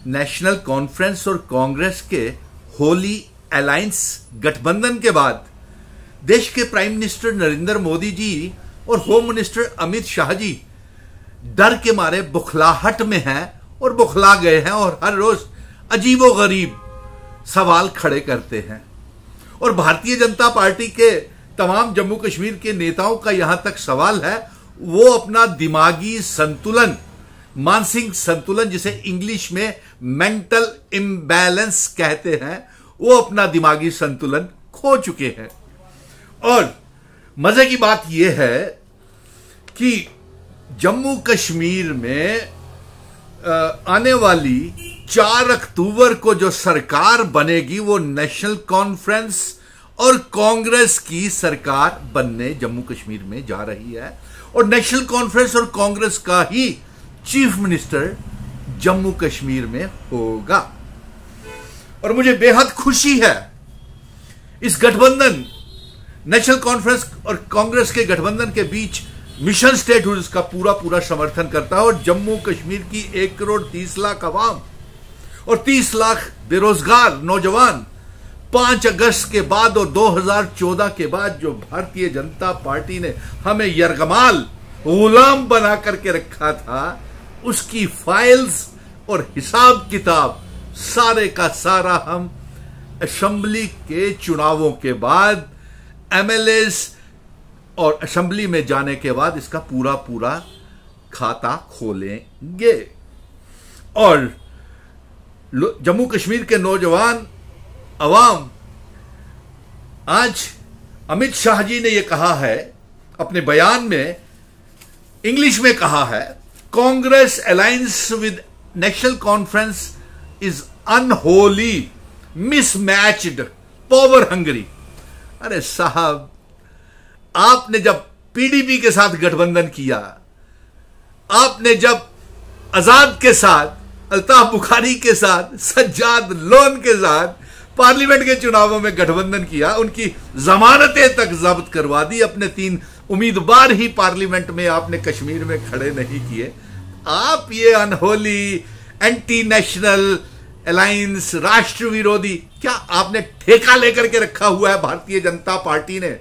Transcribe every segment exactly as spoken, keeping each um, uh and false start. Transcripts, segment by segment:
National conference और Congress के Holi alliance गठबंधन के बाद देश के प्राइम मिनिस्टर नरेंद्र मोदी जी और होम मिनिस्टर अमित शाह जी डर के मारे बुखलाहट में हैं और बुखला गए हैं और हर रोज अजीबोगरीब सवाल खड़े करते हैं। और भारतीय जनता पार्टी के तमाम जम्मू कश्मीर के नेताओं का यहां तक सवाल है, वो अपना दिमागी संतुलन, मानसिक संतुलन, जिसे इंग्लिश में मेंटल इम्बैलेंस कहते हैं, वो अपना दिमागी संतुलन खो चुके हैं। और मजे की बात यह है कि जम्मू कश्मीर में आने वाली चार अक्टूबर को जो सरकार बनेगी वो नेशनल कॉन्फ्रेंस और कांग्रेस की सरकार बनने जम्मू कश्मीर में जा रही है और नेशनल कॉन्फ्रेंस और कांग्रेस का ही चीफ मिनिस्टर जम्मू कश्मीर में होगा। और मुझे बेहद खुशी है, इस गठबंधन नेशनल कॉन्फ्रेंस और कांग्रेस के गठबंधन के बीच मिशन स्टेटहुड इसका पूरा पूरा समर्थन करता है और जम्मू कश्मीर की एक करोड़ तीस लाख अवाम और तीस लाख बेरोजगार नौजवान पांच अगस्त के बाद और दो हज़ार चौदह के बाद जो भारतीय जनता पार्टी ने हमें यरगमाल गुलाम बना करके रखा था, उसकी फाइल्स और हिसाब किताब सारे का सारा हम असेंबली के चुनावों के बाद, एमएलएस और असेंबली में जाने के बाद इसका पूरा पूरा खाता खोलेंगे। और जम्मू कश्मीर के नौजवान अवाम, आज अमित शाह जी ने यह कहा है अपने बयान में, इंग्लिश में कहा है, Congress alliance with national conference is unholy, mismatched, power hungry. अरे साहब, आपने जब पीडीपी के साथ गठबंधन किया, आपने जब आजाद के साथ, अल्ताफ बुखारी के साथ, सज्जाद लोन के साथ पार्लियामेंट के चुनावों में गठबंधन किया, उनकी जमानतें तक जब्त करवा दी, अपने तीन उम्मीदवार ही पार्लियामेंट में आपने कश्मीर में खड़े नहीं किए। आप ये अनहोली, एंटी नेशनल अलायंस, राष्ट्र विरोधी, क्या आपने ठेका लेकर के रखा हुआ है? भारतीय जनता पार्टी ने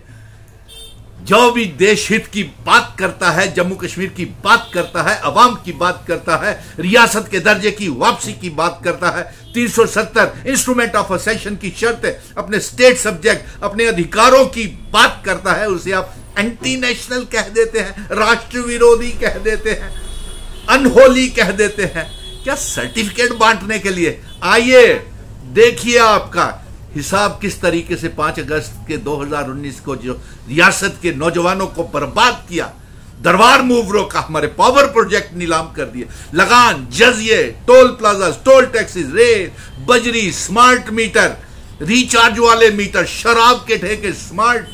जो भी देश हित की बात करता है, जम्मू कश्मीर की बात करता है, अवाम की बात करता है, रियासत के दर्जे की वापसी की बात करता है, तीन सौ सत्तर इंस्ट्रूमेंट ऑफ असेशन की शर्त, अपने स्टेट सब्जेक्ट, अपने अधिकारों की बात करता है, उसे आप एंटी नेशनल कह देते हैं, राष्ट्र विरोधी कह देते हैं, अनहोली कह देते हैं। क्या सर्टिफिकेट बांटने के लिए? आइए देखिए आपका हिसाब किस तरीके से पांच अगस्त के दो हज़ार उन्नीस को जो रियासत के नौजवानों को बर्बाद किया, दरबार मूव रोका, हमारे पावर प्रोजेक्ट नीलाम कर दिए, लगान, जजिए, टोल प्लाजा, टोल टैक्सेस, रेत, बजरी, स्मार्ट मीटर, रिचार्ज वाले मीटर, शराब के ठेके, स्मार्ट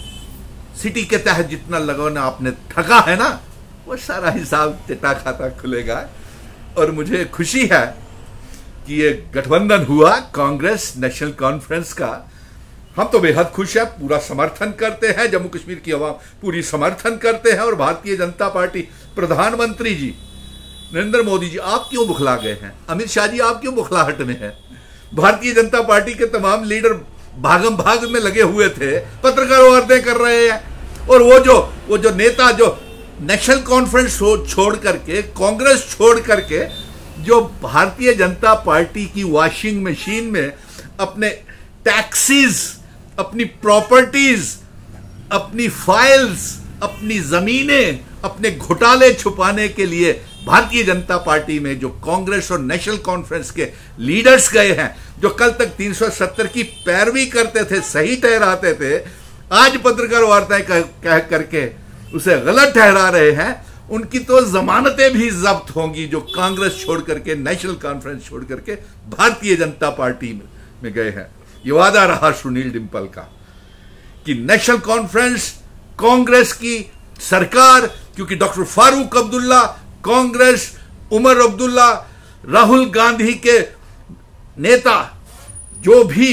सिटी के तहत जितना लगाना आपने ठगा है ना, वो सारा हिसाब चिट्टा खाता खुलेगा। और मुझे खुशी है कि ये गठबंधन हुआ कांग्रेस नेशनल कॉन्फ्रेंस का। हम तो बेहद खुश है, पूरा समर्थन करते हैं, जम्मू कश्मीर की आवाम पूरी समर्थन करते हैं। और भारतीय जनता पार्टी, प्रधानमंत्री जी नरेंद्र मोदी जी, आप क्यों बुखला गए हैं? अमित शाह जी, आप क्यों बुखलाहट में हैं? भारतीय जनता पार्टी के तमाम लीडर भागम भाग में लगे हुए थे, पत्रकार वार्ताएं कर रहे हैं, और वो जो वो जो नेता जो नेशनल कॉन्फ्रेंस छोड़ करके, कांग्रेस छोड़ करके, जो भारतीय जनता पार्टी की वॉशिंग मशीन में अपने टैक्सीज, अपनी प्रॉपर्टीज, अपनी फाइल्स, अपनी जमीनें, अपने घोटाले छुपाने के लिए भारतीय जनता पार्टी में जो कांग्रेस और नेशनल कॉन्फ्रेंस के लीडर्स गए हैं, जो कल तक तीन सौ सत्तर की पैरवी करते थे, सही ठहराते थे, आज पत्रकार वार्ताएं कह करके उसे गलत ठहरा रहे हैं, उनकी तो जमानतें भी जब्त होंगी, जो कांग्रेस छोड़ करके, नेशनल कॉन्फ्रेंस छोड़ करके भारतीय जनता पार्टी में, में गए हैं। ये वादा रहा सुनील डिम्पल का कि नेशनल कॉन्फ्रेंस, कांग्रेस की सरकार, क्योंकि डॉक्टर फारूक अब्दुल्ला, कांग्रेस, उमर अब्दुल्ला, राहुल गांधी के नेता, जो भी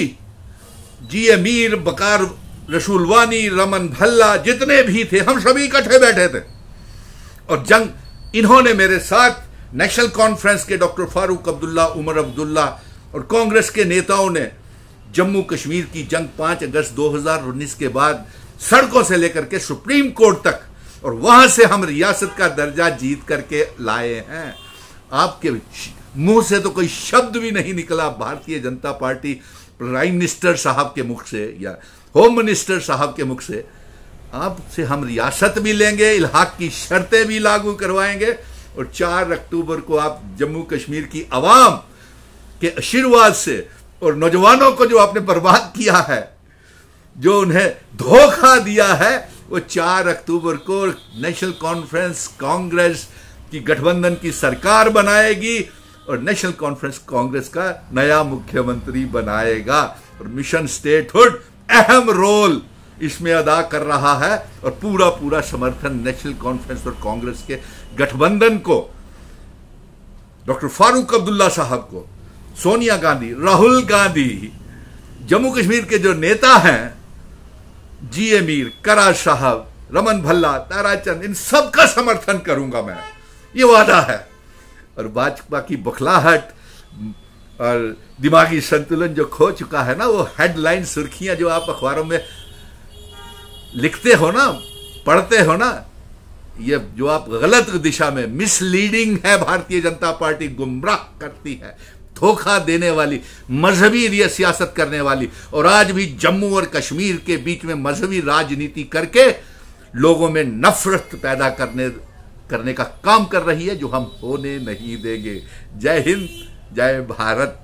जी ए मीर, बकार रसूलवानी, रमन भल्ला, जितने भी थे, हम सभी इकट्ठे बैठे थे और जंग इन्होंने मेरे साथ नेशनल कॉन्फ्रेंस के डॉक्टर फारूक अब्दुल्ला, उमर अब्दुल्ला और कांग्रेस के नेताओं ने जम्मू कश्मीर की जंग पांच अगस्त दो हज़ार उन्नीस के बाद सड़कों से लेकर के सुप्रीम कोर्ट तक, और वहां से हम रियासत का दर्जा जीत करके लाए हैं। आपके मुंह से तो कोई शब्द भी नहीं निकला Bharatiya Janata party prime minister साहब के मुख से या होम मिनिस्टर साहब के मुख से, आपसे हम रियासत भी लेंगे, इल्हाक की शर्तें भी लागू करवाएंगे, और चार अक्टूबर को आप जम्मू कश्मीर की आवाम के आशीर्वाद से और नौजवानों को जो आपने बर्बाद किया है, जो उन्हें धोखा दिया है, वो चार अक्टूबर को नेशनल कॉन्फ्रेंस कांग्रेस की गठबंधन की सरकार बनाएगी और नेशनल कॉन्फ्रेंस कांग्रेस का नया मुख्यमंत्री बनाएगा। और मिशन स्टेटहुड अहम रोल इसमें अदा कर रहा है और पूरा पूरा समर्थन नेशनल कॉन्फ्रेंस और कांग्रेस के गठबंधन को, डॉक्टर फारूक अब्दुल्ला साहब को, सोनिया गांधी, राहुल गांधी, जम्मू कश्मीर के जो नेता हैं, जी ए मीर, करार साहब, रमन भल्ला, ताराचंद, इन सब का समर्थन करूंगा मैं, ये वादा है। और भाजपा की बखलाहट और दिमागी संतुलन जो खो चुका है ना, वो हेडलाइन सुर्खियां जो आप अखबारों में लिखते हो ना, पढ़ते हो ना, ये जो आप गलत दिशा में, मिसलीडिंग है, भारतीय जनता पार्टी गुमराह करती है, धोखा देने वाली, मजहबी सियासत करने वाली, और आज भी जम्मू और कश्मीर के बीच में मजहबी राजनीति करके लोगों में नफरत पैदा करने करने का काम कर रही है, जो हम होने नहीं देंगे। जय हिंद, जय भारत।